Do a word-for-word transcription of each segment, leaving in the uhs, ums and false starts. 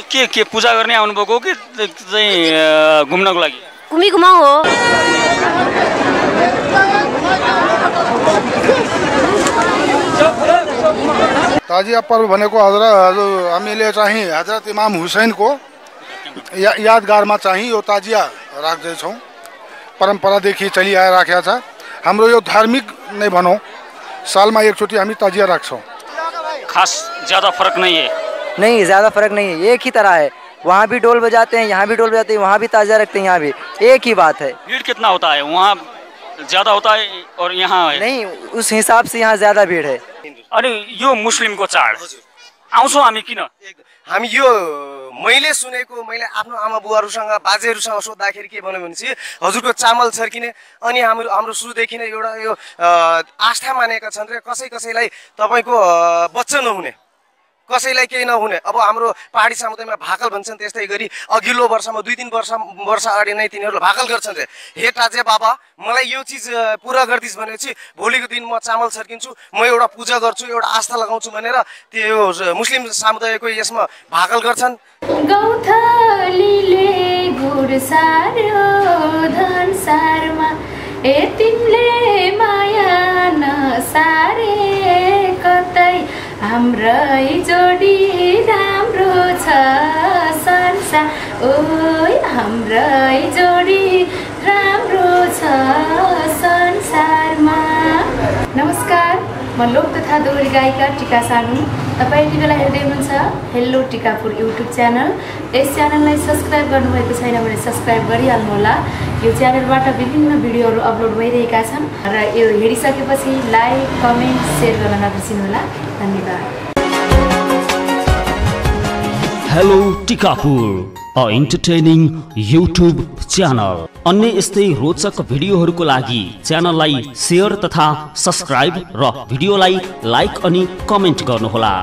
के के पूजा गर्ने आउनुभएको कि चाहिँ घुम्नको लागि? घुमी घुमाउ हो। ताजिया पर्व भनेको हजरत हामीले चाहिँ हजरत इमाम हुसैनको या, यादगारमा चाहिँ यो ताजिया राख्दैछौँ। परम्परादेखि चलिआइराखेको छ। हाम्रो यो धार्मिक नै भनौँ, सालमा एकचोटि हामी ताजिया राख्छौँ। खास ज़्यादा फर्क नहीं है? नहीं, ज़्यादा फर्क नहीं है, एक ही तरह है। वहाँ भी डोल बजाते हैं, यहाँ भी डोल बजाते हैं, वहाँ भी ताजिया रखते हैं, यहाँ भी एक ही बात है। भीड़ कितना होता है वहाँ? ज़्यादा होता है और यहाँ है? नहीं, उस हिसाब से यहाँ ज़्यादा भीड़ है। अनि यो मुस्लिमको चाड आउँछौँ हामी किन? हामी यो मैले सुनेको, मैले आफ्नो आमा बुवाहरूसँग बाजेहरूसँग सोद्धाखेरि के भन्यो भनेपछि हजुरको चामल छर्किने अनि हाम्रो हाम्रो सुरुदेखि नै एउटा यो आस्था मानेका छन् र कसै कसैलाई तपाईँको बच्चा नहुने, कसैलाई केही नहुने। अब हाम्रो पहाडी समुदायमा भाकल भन्छन्, त्यस्तै गरी अघिल्लो वर्षमा दुई तिन वर्ष वर्ष अगाडि नै तिनीहरूले भाकल गर्छन् रे, हे ताजे बाबा मलाई यो चिज पुरा गरिदिस् भनेपछि भोलिको दिन म चामल छर्किन्छु, म एउटा पूजा गर्छु, एउटा आस्था लगाउँछु भनेर त्यो मुस्लिम समुदायको यसमा भाकल गर्छन्। गौथलीले गुड सार्यो धन सारमा ए तिमीले माया नसारे कतै हाम्रै जोडी राम्रो छ संसार ओइ हाम्रै जोडी राम्रो छ संसारमा। नमस्कार, म लोक तथा दोहोरी गायिका टिका सानु। तपाईँ यति बेला हेर्दै हुनुहुन्छ हेलो टिकापुर युट्युब च्यानल। यस च्यानललाई सब्सक्राइब गर्नुभएको छैन भने सब्सक्राइब गरिहाल्नुहोला। यो च्यानलबाट विभिन्न भिडियोहरू अपलोड भइरहेका छन् र यो हेरिसकेपछि लाइक, कमेन्ट, सेयर गर्न नबिर्सिनुहोला। धन्यवाद। Hello Tikapur, a entertaining YouTube channel. अन्य यस्तै रोचक भिडियोहरूको लागि च्यानललाई सेयर तथा सब्सक्राइब र भिडियोलाई लाइक अनि कमेन्ट गर्नुहोला।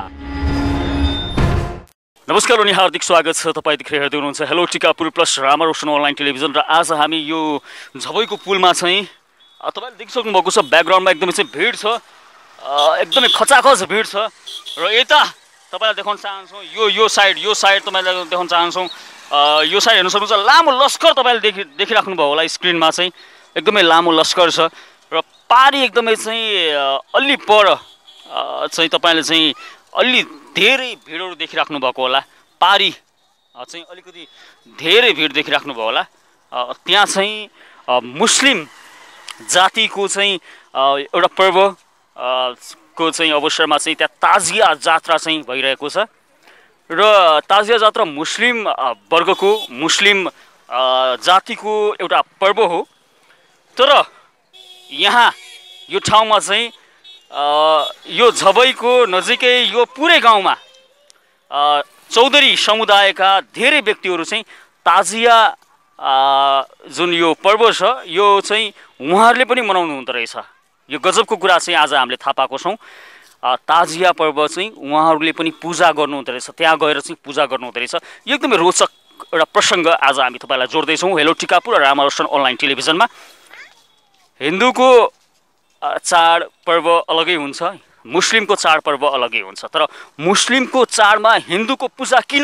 नमस्कार अनि हार्दिक स्वागत छ। तपाईँ देखिर हेर्दै हुनुहुन्छ hello Tikapur plus Ramroshan online television र आज हामी यो झबैको पुलमा चाहिँ तपाईँले देखिसक्नु भएको छ ब्याकग्राउन्डमा एकदमै चाहिँ भिड छ, एकदमै खचाखच भिड छ र यता तपाईँलाई देखाउन चाहन्छौँ यो यो साइड यो साइड तपाईँलाई देखाउन चाहन्छौँ यो साइड हेर्न सक्नुहुन्छ लामो लस्कर तपाईँले देखि देखिराख्नु भयो होला स्क्रिनमा चाहिँ एकदमै लामो लस्कर छ र पारी एकदमै चाहिँ अलि पर चाहिँ तपाईँले चाहिँ अलि धेरै भिडहरू देखिराख्नु भएको होला। पारी चाहिँ अलिकति धेरै भिड देखिराख्नु भयो होला। त्यहाँ चाहिँ मुस्लिम जातिको चाहिँ एउटा पर्व को चाहिँ अवसरमा चाहिँ त्यहाँ ताजिया जात्रा चाहिँ भइरहेको छ र ताजिया जात्रा मुस्लिम वर्गको मुस्लिम जातिको एउटा पर्व हो। तर यहाँ यो ठाउँमा चाहिँ यो झबैको नजिकै यो पुरै गाउँमा चौधरी समुदायका धेरै व्यक्तिहरू चाहिँ ताजिया जुन यो पर्व छ यो चाहिँ उहाँहरूले पनि मनाउनु हुँदो रहेछ। यो गजबको कुरा चाहिँ आज हामीले थाहा पाएको छौँ। ताजिया पर्व चाहिँ उहाँहरूले पनि पूजा गर्नुहुँदो रहेछ, त्यहाँ गएर चाहिँ पूजा गर्नुहुँदो रहेछ। यो एकदमै रोचक एउटा प्रसङ्ग आज हामी तपाईँलाई जोड्दैछौँ हेलो टिकापुर र रामरोशन अनलाइन टेलिभिजनमा। हिन्दूको चाड पर्व अलगै हुन्छ, मुस्लिमको चाड पर्व अलगै हुन्छ, तर मुस्लिमको चाडमा हिन्दूको पूजा किन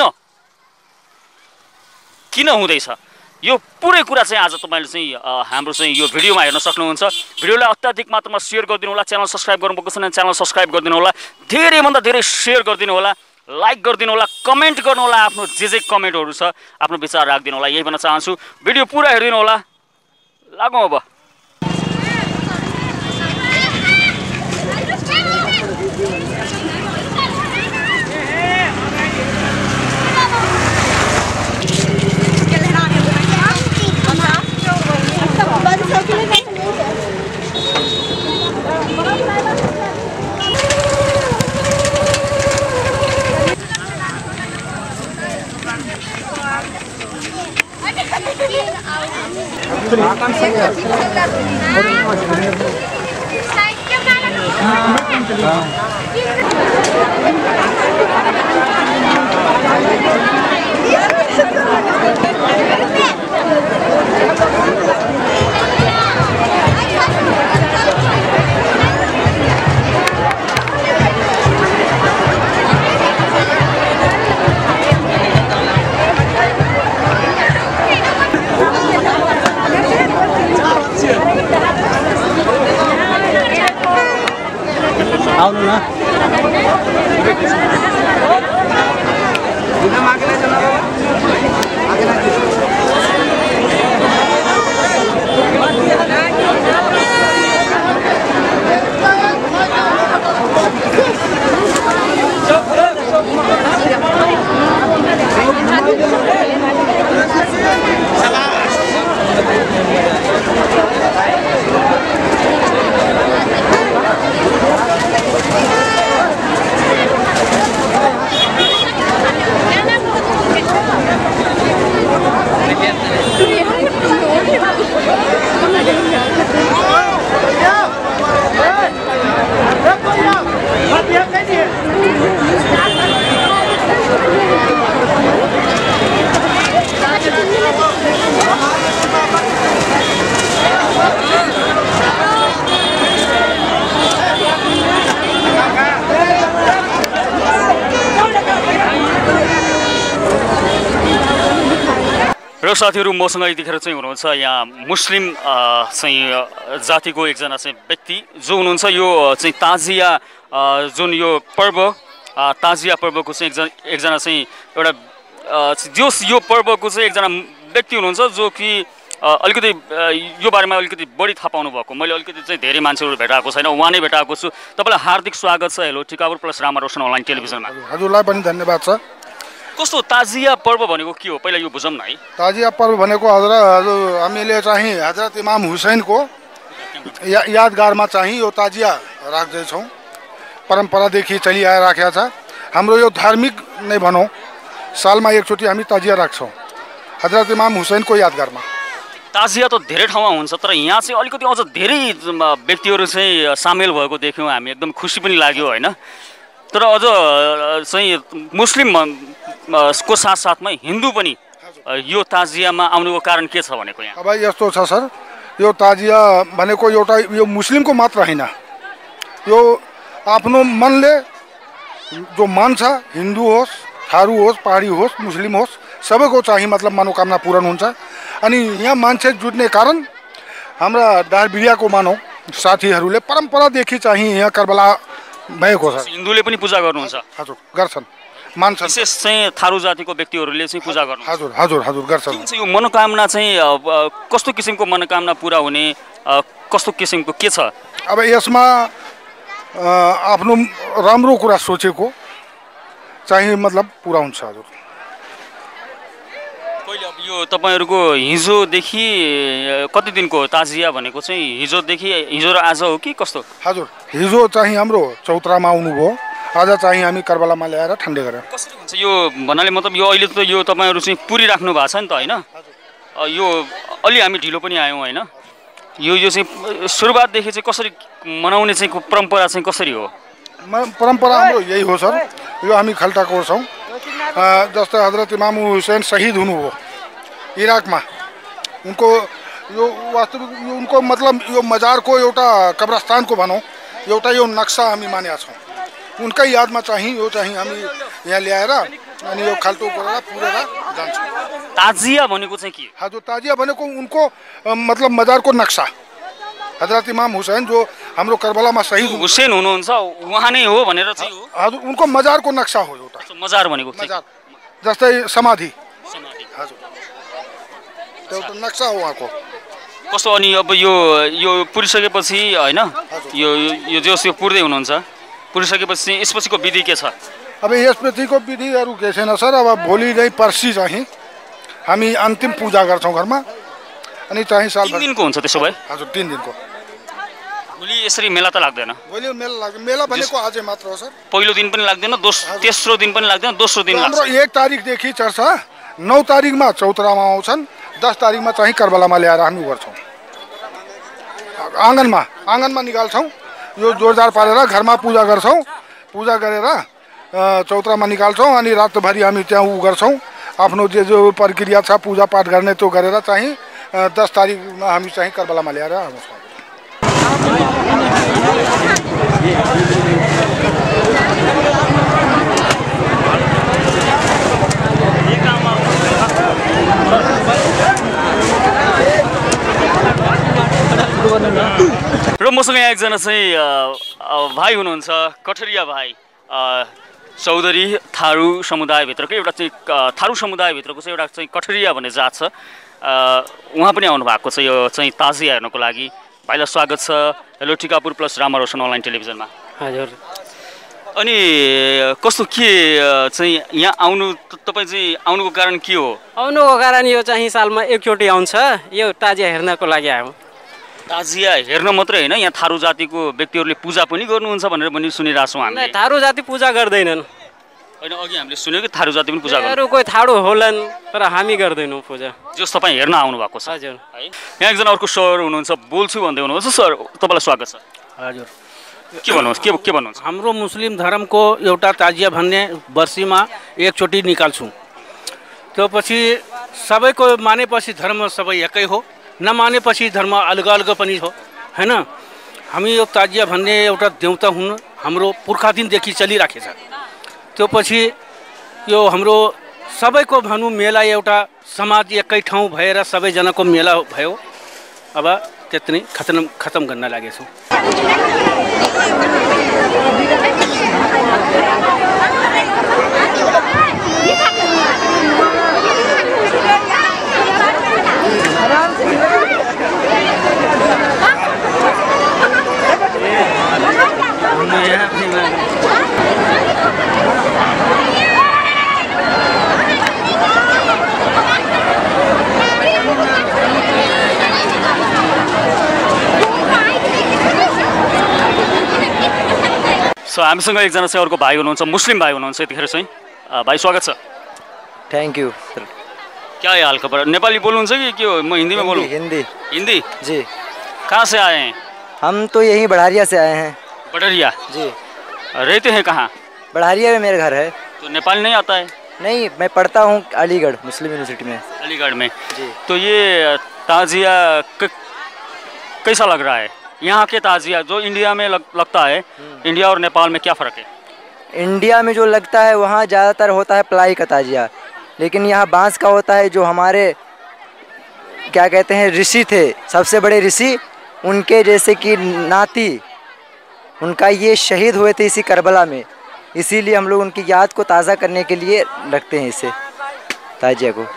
किन हुँदैछ यो पुरै कुरा चाहिँ आज तपाईँले चाहिँ हाम्रो चाहिँ यो भिडियोमा हेर्न सक्नुहुन्छ। भिडियोलाई अत्याधिक मात्रामा सेयर गरिदिनु होला। च्यानल सब्सक्राइब गर्नुभएको छ भने च्यानल सब्सक्राइब गरिदिनु होला। धेरैभन्दा धेरै सेयर गरिदिनु होला, लाइक गरिदिनु होला, कमेन्ट गर्नु होला। आफ्नो जे जे कमेन्टहरू छ आफ्नो विचार राखिदिनु होला। यही भन्न चाहन्छु। भिडियो पुरा हेरिदिनु होला। लागौँ अब। साथीहरू मसँग यतिखेर चाहिँ हुनुहुन्छ यहाँ मुस्लिम अ, चाहिँ अ, जातिको एकजना चाहिँ व्यक्ति जो हुनुहुन्छ यो चाहिँ ताजिया अ, जुन यो पर्व अ, ताजिया पर्वको चाहिँ एकजना एकजना चाहिँ एउटा अ, जोस यो पर्वको चाहिँ एकजना व्यक्ति हुनुहुन्छ जो कि अ, अलिकति अ, यो बारेमा अलिकति बढी थाहा पाउनु भएको मैले अलिकति चाहिँ धेरै मान्छेहरू भेटाएको छैन उहाँ नै भेटाएको छु तपाईँलाई हार्दिक स्वागत छ hello Tikapur plus Rama Roshan online टेलिभिजनमा हजुरलाई पनि धन्यवाद छ। कस्तो ताजिया पर्व भनेको के हो पहिला यो बुझौँ न है ताजिया पर्व भनेको हजुर हजुर हामीले चाहिँ हजरत इमाम हुसैनको या यादगारमा चाहिँ यो ताजिया राख्दैछौँ। परम्परादेखि चलिआइराखेको छ। हाम्रो यो धार्मिक नै भनौँ सालमा एकचोटि हामी ताजिया राख्छौँ हजरत इमाम हुसैनको यादगारमा। ताजिया त धेरै ठाउँमा हुन्छ तर यहाँ चाहिँ अलिकति अझ धेरै व्यक्तिहरू चाहिँ सामेल भएको देख्यौँ हामी एकदम खुसी पनि लाग्यो होइन। तर अझ चाहिँ मुस्लिम को साथसाथमै हिन्दू पनि यो ताजियामा आउनुको कारण के छ भनेको यहाँ अब यस्तो छ सर यो ताजिया भनेको एउटा यो मुस्लिमको मात्र होइन यो आफ्नो मनले जो मान्छ हिन्दू होस् थारू होस् पहाडी होस् मुस्लिम होस् सबैको चाहिँ मतलब मनोकामना पूर्ण हुन्छ। अनि यहाँ मान्छे जुट्ने कारण हाम्रा डारबिरियाको मानौँ साथीहरूले परम्परादेखि चाहिँ यहाँ कर्बला भएको छ। हिन्दूले पनि पूजा गर्नुहुन्छ हजुर गर्छन् मान्छन् विशेष चाहिँ थारू जातिको व्यक्तिहरूले चाहिँ पूजा गर्नु हजुर हजुर हजुर गर्छन्। यो मनोकामना चाहिँ कस्तो किसिमको मनोकामना पुरा हुने कस्तो किसिमको के छ अब यसमा आफ्नो राम्रो कुरा सोचेको चाहिँ मतलब पुरा हुन्छ हजुर। पहिले अब यो तपाईँहरूको हिजोदेखि कति दिनको ताजिया भनेको चाहिँ हिजोदेखि हिजो र आज हो कि कस्तो हजुर हिजो चाहिँ हाम्रो चौतरामा आउनुभयो आज चाहिँ हामी कर्बलामा ल्याएर ठन्डे गरेर कसरी हुन्छ यो भन्नाले मतलब यो अहिले त यो तपाईँहरू चाहिँ पुरी राख्नु भएको छ नि त होइन यो अलि हामी ढिलो पनि आयौँ होइन यो यो चाहिँ सुरुवातदेखि चाहिँ कसरी मनाउने चाहिँ परम्परा चाहिँ कसरी हो परम्परा हाम्रो यही हो सर यो हामी खाल्टाको छौँ जस्तै हजरत इमाम हुसैन शहीद हुनुभयो इराकमा उनको यो वास्तविक यो उनको मतलब यो मजारको एउटा कब्रस्तानको भनौँ एउटा यो नक्सा हामी मानेका छौँ उनकै यादमा चाहिँ यो चाहिँ हामी यहाँ ल्याएर अनि यो खाल्टो गरेर पुरेर जान्छौँ। ताजिया भनेको चाहिँ के हजुर ताजिया भनेको उनको मतलब मजारको नक्सा हजरत इमाम हुसैन जो हाम्रो कर्बलामा शहीद हुसैन हुनुहुन्छ उहाँ नै हो भनेर चाहिँ हो हजुर उनको मजारको नक्सा हो एउटा मजार भनेको मजार जस्तै समाधि समाधि हजुर एउटा नक्सा हो उहाँको कस्तो अनि अब यो यो पुरिसकेपछि होइन यो यो जस यो पुर्दै हुनुहुन्छ पुरिसकेपछि यसपछिको विधि के छ अब यसपछिको विधिहरू के छैन सर अब भोलि नै पर्सि चाहिँ हामी अन्तिम पूजा गर्छौँ घरमा अनि चाहिँ साल तिन दिनको हुन्छ त्यसो भए हजुर तिन दिनको भोलि यसरी मेला त लाग्दैन भोलि मेला लाग्छ मेला भनेको आजै मात्र हो सर पहिलो दिन पनि लाग्दैन दोस्रो तेस्रो दिन पनि लाग्दैन दोस्रो दिन हाम्रो एक तारिकदेखि चर्छ नौ तारिकमा चौतरामा आउँछन् दस तारिकमा चाहिँ कर्बलामा ल्याएर हामी गर्छौँ आँगनमा आँगनमा निकाल्छौँ यो जोरदार पारेर घरमा पूजा गर्छौँ पूजा गरेर चौतरामा निकाल्छौँ अनि रातभरि हामी त्यहाँ उ गर्छौँ आफ्नो जे जो प्रक्रिया छ पूजा पाठ गर्ने त्यो गरेर चाहिँ दस तारिकमा हामी चाहिँ कर्बलामा ल्याएर आउँछौँ। र मसँग यहाँ एकजना चाहिँ भाइ हुनुहुन्छ कठरिया भाइ चौधरी थारू समुदायभित्रको एउटा चाहिँ थारू समुदायभित्रको चाहिँ एउटा चाहिँ कठरिया भन्ने जात छ उहाँ पनि आउनु भएको छ यो चाहिँ ताजिया हेर्नको लागि। भाइलाई स्वागत छ hello Tikapur plus Rama Roshan online टेलिभिजनमा। हजुर अनि कस्तो के चाहिँ यहाँ आउनु तपाईँ चाहिँ आउनुको कारण के हो आउनुको कारण यो चाहिँ सालमा एकचोटि आउँछ यो ताजिया हेर्नको लागि आयो। ताजिया हेर्न मात्रै होइन यहाँ थारू जातिको व्यक्तिहरूले पूजा पनि गर्नुहुन्छ भनेर पनि सुनिरहेको छौँ हामीले। थारू जाति पूजा गर्दैनन् होइन अघि हामीले सुन्यो कि थारू जाति पनि पूजा गर्छ अरू कोही थारू होलान् तर हामी गर्दैनौँ पूजा जस तपाईँ हेर्न आउनु भएको छ। हजुर है यहाँ एकजना अर्को सर हुनुहुन्छ बोल्छु भन्दै हुनुहुन्छ सर तपाईँलाई स्वागत छ। हजुर के भन्नुहुन्छ के के भन्नुहुन्छ हाम्रो मुस्लिम धर्मको एउटा ताजिया भन्ने वर्षीमा एकचोटि निकाल्छौँ त्यो पछि सबैको मानेपछि धर्म सबै एकै हो नमानेपछि धर्म अलग अलग पनि हो हैन। हामी यो ताजिया भन्ने एउटा देउता हुन् हाम्रो पुर्खा दिनदेखि चलिराखेको छ त्यो पछि यो हाम्रो सबैको भनौँ मेला एउटा समाज एकै ठाउँ भएर सबैजनाको मेला भयो। अब त्यति नै खतम खतम गर्न लागेछु। सो हामीसँग एकजना चाहिँ अर्को भाइ हुनुहुन्छ, मुस्लिम भाइ हुनुहुन्छ यतिखेर चाहिँ। भाइ स्वागत छ। Thank you sir. क्या है हाल खबर? नेपाली बोल्नुहुन्छ कि के हो? मैं हिंदी में बोलूँ? हिंदी। हिंदी जी। कहाँ से आए हैं? हम तो यहीं बढ़ारिया से आए हैं। बढ़िया जी। रहते हैं कहाँ? बढ़ारिया में मेरा घर है। तो नेपाल नहीं आता है? नहीं, मैं पढ़ता हूँ अलीगढ़ मुस्लिम यूनिवर्सिटी में। अलीगढ़ में जी। तो ये ताजिया कैसा लग रहा है? यहाँ के ताजिया जो इंडिया में लग, लगता है, इंडिया और नेपाल में क्या फ़र्क है? इंडिया में जो लगता है वहाँ ज़्यादातर होता है प्लाई का ताजिया, लेकिन यहाँ बांस का होता है। जो हमारे क्या कहते हैं ऋषि थे, सबसे बड़े ऋषि, उनके जैसे कि नाती, उनका ये शहीद हुए थे इसी करबला में, इसीलिए हम लोग उनकी याद को ताज़ा करने के लिए रखते हैं इसे ताजिया को।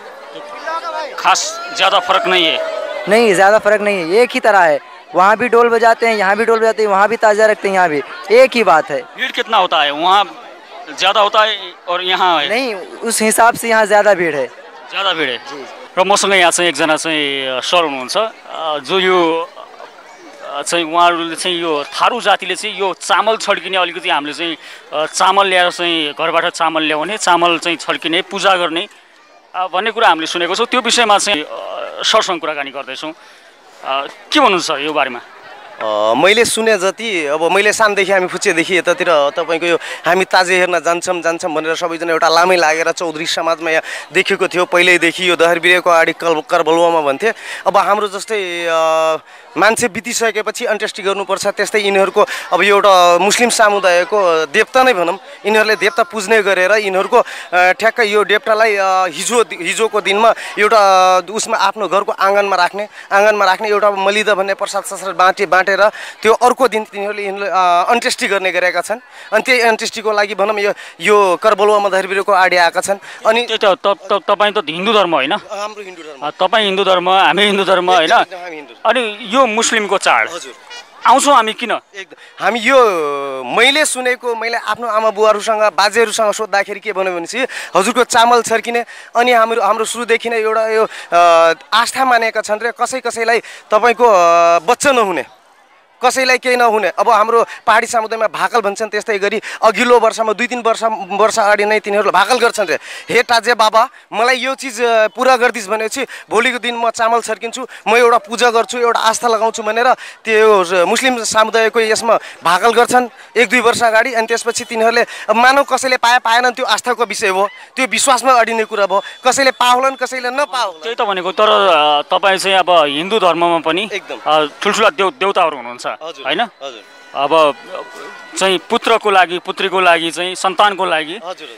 खास ज़्यादा फ़र्क नहीं है? नहीं, ज़्यादा फ़र्क नहीं है, एक ही तरह है। वहाँ भी डोल बजाते हैं, यहाँ भी डोल बजाते हैं, वहाँ भी ताज़ा रखते हैं, यहाँ भी एक ही बात है। भीड़ कितना होता है वहाँ? ज़्यादा होता है और यहाँ है? नहीं, उस हिसाब से यहाँ ज़्यादा भीड़ है। ज़्यादा भीड़ है जी। र मसँग यहाँ चाहिँ एकजना चाहिँ सर हुनुहुन्छ जो यो चाहिँ उहाँहरूले चाहिँ यो थारू जातिले चाहिँ यो चामल छड्किने, अलिकति हामीले चाहिँ चामल ल्याएर चाहिँ घरबाट चामल ल्याउने, चामल चाहिँ छड्किने, पूजा गर्ने भन्ने कुरा हामीले सुनेको छौँ। त्यो विषयमा चाहिँ सरसँग कुराकानी गर्दैछौँ। के भन्नुहुन्छ सर यो बारेमा? मैले सुने जति, अब मैले सानदेखि हामी फुच्चेदेखि यतातिर तपाईँको यो हामी ताजे हेर्न जान्छौँ जान्छौँ भनेर सबैजना एउटा लामै लागेर चौधरी समाजमा यहाँ देखेको थियो पहिल्यैदेखि। यो दहरबिरेको आडी कल करबलुवामा भन्थे। अब हाम्रो जस्तै मान्छे बितिसकेपछि अन्त्येष्टि गर्नुपर्छ, त्यस्तै यिनीहरूको अब यो एउटा मुस्लिम समुदायको देवता नै भनौँ, यिनीहरूले देवता पुज्ने गरेर यिनीहरूको ठ्याक्कै यो देवतालाई हिजो हिजोको दिनमा एउटा उसमा आफ्नो घरको आँगनमा राख्ने आँगनमा राख्ने एउटा मलिदा भन्ने प्रसाद ससाद बाँटे बाँटेर त्यो अर्को दिन तिनीहरूले यिनीहरूले अन्त्येष्टि गर्ने गरेका छन्। अनि त्यही अन्त्येष्टिको लागि भनौँ यो यो करबलुवामा दहरबिरेको आडी आएका छन्। अनि तपाईँ त हिन्दू धर्म होइन? हाम्रो हिन्दू धर्म। तपाईँ हिन्दू धर्म, हामी हिन्दू धर्म होइन? अनि यो मुस्लिमको चाड आउँछौँ हामी किन? एकदम हामी यो मैले सुनेको, मैले आफ्नो आमा बुवाहरूसँग बाजेहरूसँग सोद्धाखेरि के भन्यो भनेपछि हजुरको चामल छर्किने, अनि हाम्रो हाम्रो सुरुदेखि नै एउटा यो आस्था मानेका छन् रे कसै कसैलाई तपाईँको बच्चा नहुने, कसैलाई केही नहुने। अब हाम्रो पहाडी समुदायमा भाकल भन्छन्, त्यस्तै गरी अघिल्लो वर्षमा दुई तिन वर्ष वर्ष अगाडि नै तिनीहरूले भाकल गर्छन् रे, हे ताजे बाबा मलाई यो चिज पुरा गरिदिस् भनेपछि भोलिको दिन म चामल छर्किन्छु, म एउटा पूजा गर्छु, एउटा आस्था लगाउँछु भनेर त्यो मुस्लिम समुदायको यसमा भाकल गर्छन् एक दुई वर्ष अगाडि। अनि त्यसपछि तिनीहरूले मानव कसैले पाए पाएनन्, त्यो आस्थाको विषय हो, त्यो विश्वासमा अडिने कुरा भयो, कसैले पाउलान् कसैले नपाउलान्। त्यही त भनेको। तर तपाईँ चाहिँ अब हिन्दू धर्ममा पनि एकदम ठुल्ठुला देव देवताहरू हुनुहुन्छ होइन? अब चाहिँ पुत्रको लागि, पुत्रीको लागि चाहिँ, सन्तानको लागि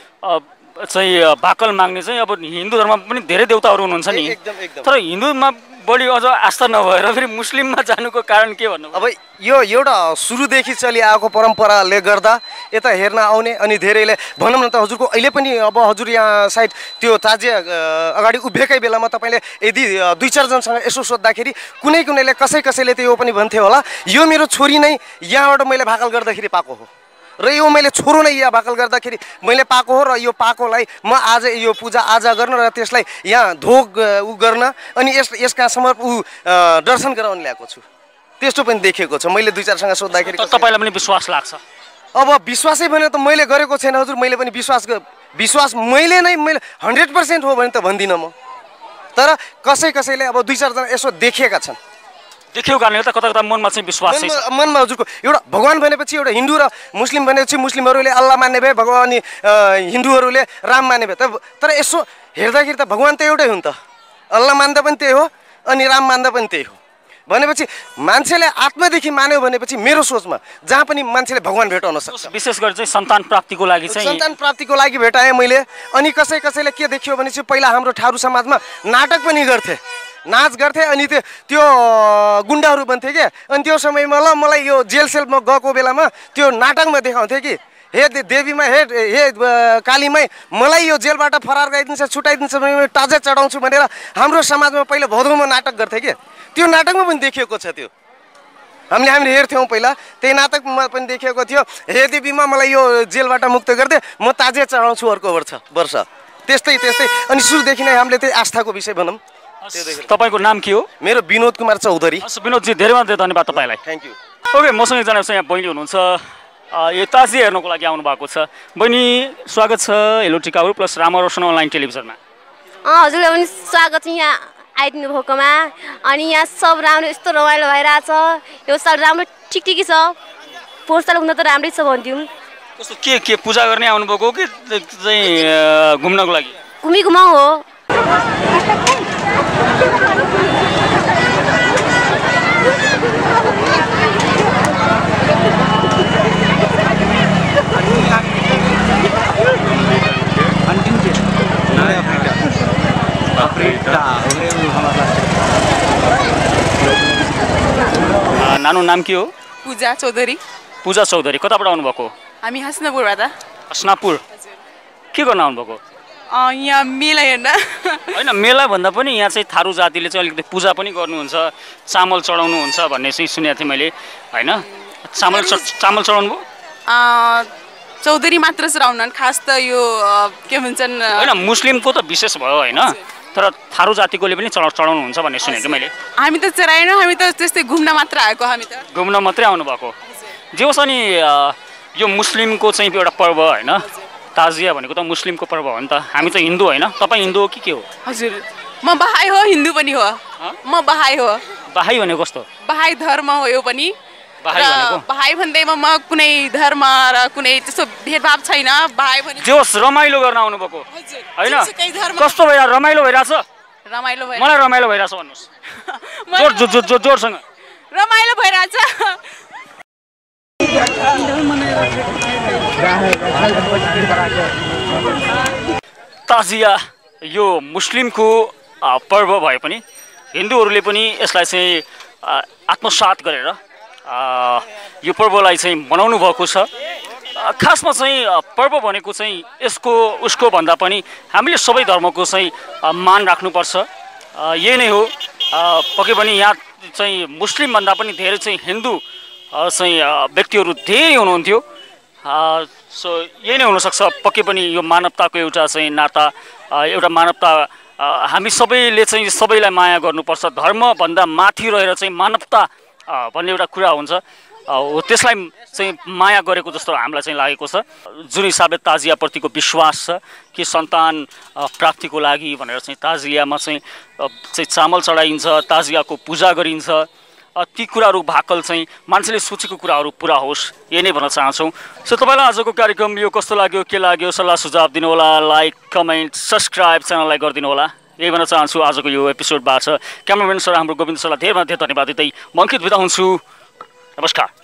चाहिँ भाकल माग्ने चाहिँ अब हिन्दू धर्ममा पनि धेरै देवताहरू हुनुहुन्छ नि। तर हिन्दूमा बढी अझ आस्था नभएर फेरि मुस्लिममा जानुको कारण के भन्नु? अब यो एउटा सुरुदेखि चलिआएको परम्पराले गर्दा यता हेर्न आउने, अनि धेरैले भनौँ न त हजुरको अहिले पनि अब हजुर यहाँ साइड त्यो ताजिया अगाडि उभिएकै बेलामा तपाईँले यदि दुई चारजनासँग यसो सोद्धाखेरि कुनै कुनैले कसै कसैले त यो पनि भन्थ्यो होला यो मेरो छोरी नै यहाँबाट मैले भाकल गर्दाखेरि पाएको हो, र यो मैले छोरो नै यहाँ भाकल गर्दाखेरि मैले पाएको हो, र यो पाएकोलाई म आज यो पूजा आजा गर्न र त्यसलाई यहाँ धोग उ गर्न अनि यस यसकासम्म ऊ दर्शन गराउन ल्याएको छु। त्यस्तो पनि देखेको छ मैले दुई चारसँग सोद्धाखेरि। तपाईँलाई पनि विश्वास लाग्छ? अब विश्वासै भने त मैले गरेको छैन हजुर, मैले पनि विश्वास विश्वास मैले नै मैले हन्ड्रेड पर्सेन्ट हो भने त भन्दिनँ म, तर कसै कसैले अब दुई चारजना यसो देखेका छन्, देखेको कारणले त कता कता मनमा चाहिँ विश्वास चाहिँ छ। मनमा हजुरको एउटा भगवान भनेपछि एउटा हिन्दू र मुस्लिम भनेपछि मुस्लिमहरूले अल्लाह मान्ने भए, भगवान अनि हिन्दूहरूले राम मान्ने भए, तर यसो हेर्दाखेरि त भगवान त एउटै हुन् त, अल्लाह मान्दा पनि त्यही हो अनि राम मान्दा पनि त्यही हो। भनेपछि मान्छेले आत्मादेखि मान्यो भनेपछि मेरो सोचमा जहाँ पनि मान्छेले भगवान भेटाउन सक्छ। विशेष गरी चाहिँ सन्तान प्राप्तिको लागि चाहिँ सन्तान प्राप्तिको लागि भेटाएँ मैले। अनि कसै कसैले के देखियो भने चाहिँ पहिला हाम्रो थारू समाजमा नाटक पनि गर्थे, नाच गर्थे, अनि त्यो त्यो गुन्डाहरू बन्थे क्या। अनि त्यो समयमा ल मलाई यो जेल सेलमा गएको बेलामा त्यो नाटकमा देखाउँथे कि हे देवीमा हे हे कालीमै मलाई यो जेलबाट फरार गराइदिन्छ, छुट्याइदिन्छ भने ताजा चढाउँछु भनेर हाम्रो समाजमा पहिला भदौमा नाटक गर्थे कि। त्यो नाटकमा पनि देखिएको छ। त्यो हामीले हामीले हेर्थ्यौँ पहिला, त्यही नाटकमा पनि देखिएको थियो। हे देवीमा मलाई यो जेलबाट मुक्त गरिदे, म ताजा चढाउँछु अर्को वर्ष वर्ष त्यस्तै त्यस्तै। अनि सुरुदेखि नै हामीले त्यही आस्थाको विषय भनौँ। तपाईँको नाम के हो? मेरो विनोद कुमार चौधरी। विनोदजी धेरै धेरै धन्यवाद तपाईँलाई। Thank you. ओके, मसँग एकजना चाहिँ यहाँ बहिनी हुनुहुन्छ, यो ताजिया हेर्नको लागि आउनु भएको छ। बहिनी स्वागत छ hello Tikapur plus Ramroshan online टेलिभिजनमा। हजुरलाई पनि स्वागत छ यहाँ आइदिनु भएकोमा। अनि यहाँ सब राम्रो यस्तो रमाइलो भइरहेछ। यो साल राम्रो ठिक ठिकै छ, पोहोर साल हुन त राम्रै छ भन्थ्यौँ। कस्तो के के पूजा गर्ने आउनुभएको कि चाहिँ घुम्नको लागि? घुमी घुमाउ हो। नानु नाम के हो? पूजा चौधरी। पूजा चौधरी, कताबाट आउनुभएको? हामी हसनापुरबाट। हसनापुर के गर्न आउनुभएको? यहाँ मेला हेर्न। होइन, मेला भन्दा पनि यहाँ चाहिँ थारू जातिले चाहिँ अलिकति पूजा पनि गर्नुहुन्छ, चामल चढाउनुहुन्छ भन्ने चाहिँ सुनेको थिएँ मैले, होइन? चामल चामल चढाउनु भयो? चौधरी मात्र चढाउन, खास त यो के भन्छन् होइन मुस्लिमको त विशेष भयो होइन, तर थारू जातिकोले पनि चढा चढाउनुहुन्छ भन्ने सुनेको मैले। हामी त चढाएनौँ, हामी त त्यस्तै घुम्न मात्र आएको। हामी त घुम्न मात्रै आउनुभएको। जे होस्, अनि यो मुस्लिमको चाहिँ एउटा पर्व होइन, ताजिया भनेको त मुस्लिमको पर्व हो नि त। हामी त हिन्दू होइन, तपाईँ हिन्दू हो कि के हो? हजुर, म बहाई हो, हिन्दू पनि हो। म बहाई हो। बहाई भनेको कस्तो? बहाई धर्म हो यो पनि। बहाई भनेको बहाई भन्दैमा म कुनै धर्म र कुनै त्यस्तो भेदभाव छैन। बहाई भने जे होस् रमाइलो गर्न आउनुभएको होइन? कस्तो भइरहेको? रमाइलो भइरहेछ? रमाइलो भइरहेछ। मलाई रमाइलो भइरहेछ भन्नुहोस् जोड जोड जोड जोडसँग। रमाइलो भइरहेछ। ताजिया यो मुस्लिमको पर्व भए पनि हिन्दूहरूले पनि यसलाई चाहिँ आत्मसात गरेर यो पर्वलाई चाहिँ मनाउनु भएको छ। खासमा चाहिँ पर्व भनेको चाहिँ यसको उसको भन्दा पनि हामीले सबै धर्मको चाहिँ मान राख्नुपर्छ, यही नै हो। पक्कै पनि यहाँ चाहिँ मुस्लिमभन्दा पनि धेरै चाहिँ हिन्दू चाहिँ व्यक्तिहरू धेरै हुनुहुन्थ्यो। सो यही नै हुनसक्छ। पक्कै पनि यो मानवताको एउटा चाहिँ नाता, एउटा मानवता, हामी सबैले चाहिँ सबैलाई माया गर्नुपर्छ। धर्मभन्दा माथि रहेर चाहिँ मानवता भन्ने एउटा कुरा हुन्छ, हो त्यसलाई चाहिँ माया गरेको जस्तो हामीलाई चाहिँ लागेको छ। जुन हिसाबले ताजियाप्रतिको विश्वास छ कि सन्तान प्राप्तिको लागि भनेर चाहिँ ताजियामा चाहिँ चाहिँ चामल चढाइन्छ, ताजियाको पूजा गरिन्छ, ती कुराहरू भाकल चाहिँ मान्छेले सोचेको कुराहरू पुरा होस्, यही नै भन्न चाहन्छौँ। सो तपाईँलाई आजको कार्यक्रम यो कस्तो लाग्यो, के लाग्यो, सल्लाह सुझाव दिनुहोला, लाइक कमेन्ट सब्सक्राइब च्यानललाई गरिदिनु होला, यही भन्न चाहन्छु। आजको यो एपिसोडबाट क्यामराम्यान सर हाम्रो गोविन्द सरलाई धेरै धेरै धन्यवाद दिँदै म अङ्कित बिदा हुन्छु। नमस्कार।